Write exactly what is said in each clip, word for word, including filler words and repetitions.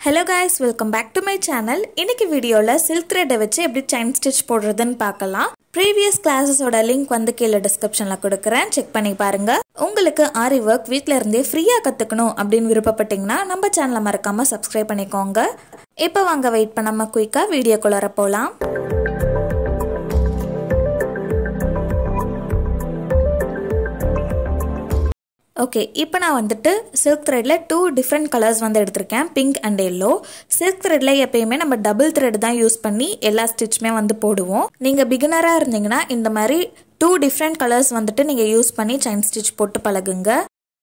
Hello guys, welcome back to my channel. இன்னைக்கு வீடியோல silk thread வச்சு எப்படி chain stitch போடுறதுன்னு பார்க்கலாம். Previous classes ஓட லிங்க் வந்து கீழ descriptionல கொடுக்கிறேன். செக் பண்ணி பாருங்க. உங்களுக்கு ஆரி work வீட்ல இருந்தே ஃப்ரீயா கத்துக்கணும் அப்படினு விருப்பப்பட்டீங்கன்னா நம்ம சேனலை மறக்காம subscribe பண்ணிக்கோங்க. இப்போ வாங்க வெயிட் பண்ணாம குயிக்கா வீடியோக்குள்ள போலாம். Okay, இப்போ நான் வந்துட்டு silk threadல two different colors வந்து எடுத்திருக்கேன், pink and yellow. silk threadல எப்பயுமே நம்ம double thread தான் யூஸ் பண்ணி எல்லா ஸ்டிட்ச்மே வந்து போடுவோம். நீங்க beginner-ஆ இருந்தீங்கன்னா இந்த மாதிரி two different colors வந்துட்டு நீங்க யூஸ் பண்ணி chain stitch போட்டு பழகுங்க.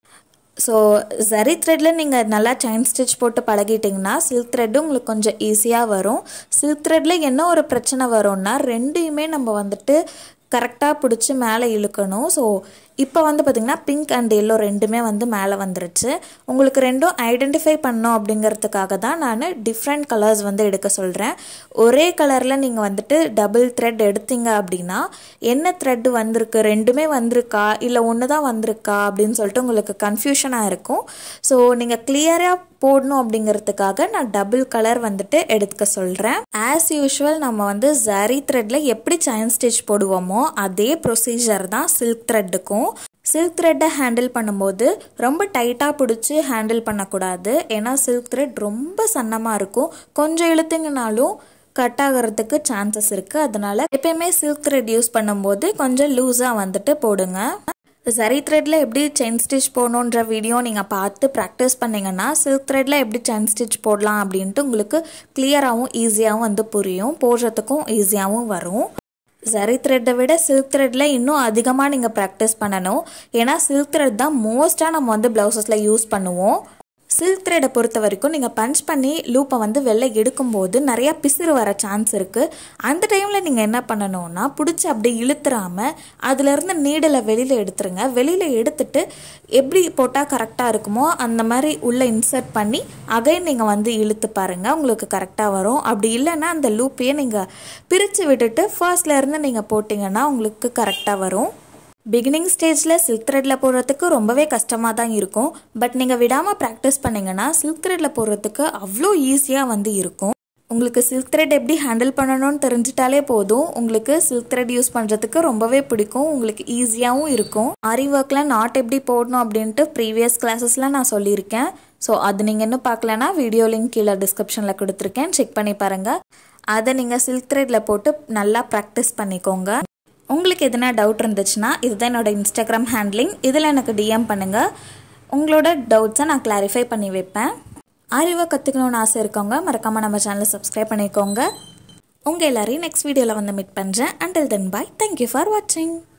So zari threadல நீங்க நல்லா chain stitch போட்டு பழகிட்டீங்கன்னா silk thread உங்களுக்கு கொஞ்சம் ஈஸியா வரும். silk threadல என்ன ஒரு பிரச்சனை வரும்னா ரெண்டையுமே நம்ம வந்துட்டு கரெக்ட்டா பிடிச்சு மேலே இழுக்கணும். சோ இப்போ வந்து பாத்தீங்கன்னா pink and yellow ரெண்டுமே வந்து மேலே வந்துருச்சு. உங்களுக்கு ரெண்டும் ஐடென்டிஃபை பண்ணனும் அப்படிங்கிறதுக்காக தான் நான் டிஃபரண்ட் கலர்ஸ் வந்து எடுக்க சொல்றேன். ஒரே கலர்ல நீங்க வந்துட்டு டபுள் thread எடுத்தீங்க அப்படினா என்ன thread வந்திருக்கு, ரெண்டுமே வந்திருக்கா இல்ல ஒன்னு தான் வந்திருக்கா அப்படினு சொல்லிட்டு உங்களுக்கு கன்ஃபியூஷனா இருக்கும். சோ நீங்க கிளியரா போடணும் அப்படிங்கிறதுக்காக நான் டபுள் கலர் வந்துட்டு எடுக்க சொல்றேன். as usual நம்ம வந்து zari threadல எப்படி chain stitch போடுவோமோ அதே ப்ரொசீஜர் தான் silk threadக்கும். silk thread ஹேண்டில் பண்ணும்போது ரொம்ப டைட்டா பிடிச்சு ஹேண்டில் பண்ணக்கூடாது. ஏன்னா silk thread ரொம்ப சன்னமா இருக்கும். கொஞ்சம் இழுத்தீங்கனாலும் கட் ஆகிறதுக்கு சான்சஸ் இருக்கு. அதனால எப்பயுமே silk thread யூஸ் பண்ணும்போது கொஞ்சம் லூஸா வந்துட்டு போடுங்க. zari threadல எப்படி chain stitch போடணும்ன்ற வீடியோ நீங்க பார்த்து பிராக்டீஸ் பண்ணீங்கன்னா silk threadல எப்படி chain stitch போடலாம் அப்படினு உங்களுக்கு கிளியராவும் ஈஸியாவும் வந்து புரியும். போடுறதுக்கும் ஈஸியாவும் வரும். zari thread விட silk threadல இன்னும் அதிகமா நீங்க பிராக்டீஸ் பண்ணனும். ஏனா silk thread தான் மோஸ்டா நம்ம வந்து blouses-ல யூஸ் பண்ணுவோம். silk thread பொறுத்த வரைக்கும் நீங்க பஞ்ச் பண்ணி லூப்பை வந்து வெளில எடுக்கும்போது நிறைய பிசுறு வர சான்ஸ் இருக்கு. அந்த டைம்ல நீங்க என்ன பண்ணணும்னா புடிச்சு அப்படியே இழுத்துறாம அதுல இருந்து நீடலை வெளியில எடுத்துருங்க. வெளியில எடுத்துட்டு எப்படி போட்டா கரெக்டா இருக்குமோ அந்த மாதிரி உள்ள இன்சர்ட் பண்ணி அகைன் நீங்க வந்து இழுத்து பாருங்க, உங்களுக்கு கரெக்டா வரும். அப்படி இல்லைன்னா அந்த லூப்பையே நீங்க பிரிச்சு விட்டுட்டு ஃபர்ஸ்ட்ல இருந்து நீங்க போட்டீங்கன்னா உங்களுக்கு கரெக்டா வரும். beginning stageல silk threadல போடுறதுக்கு ரொம்பவே கஷ்டமா தான் இருக்கும். பட் நீங்க விடாம பிராக்டீஸ் பண்ணீங்கன்னா silk threadல போடுறதுக்கு அவ்ளோ ஈஸியா வந்து இருக்கும். உங்களுக்கு silk thread எப்படி ஹேண்டில் பண்ணனும்னு தெரிஞ்சிட்டாலே போதும். உங்களுக்கு silk thread யூஸ் பண்றதுக்கு ரொம்பவே பிடிக்கும். உங்களுக்கு ஈஸியாவும் இருக்கும். ஆரி வர்க்ல நாட் எப்படி போடணும் அப்படினு previous classesல நான் சொல்லியிருக்கேன். சோ அது நீங்க இன்னும் பார்க்கலனா வீடியோ லிங்க் கீழ descriptionல கொடுத்திருக்கேன். செக் பண்ணி பாருங்க. அத நீங்க silk threadல போட்டு நல்லா பிராக்டீஸ் பண்ணிக்கோங்க. உங்களுக்கு எதனா டவுட் இருந்துச்சுன்னா இதுதான் என்னோட இன்ஸ்டாகிராம் ஹேண்ட்லிங். இதில் எனக்கு டிஎம் பண்ணுங்க. உங்களோட டவுட்ஸை நான் கிளாரிஃபை பண்ணி வைப்பேன். ஆரிவா கற்றுக்கணும்னு ஆசை இருக்கவங்க மறக்காமல் நம்ம சேனலை சப்ஸ்கிரைப் பண்ணிக்கோங்க. உங்கள் எல்லாரையும் நெக்ஸ்ட் வீடியோவில் வந்து மீட் பண்ணுறேன். Until then bye. Thank you for வாட்சிங்.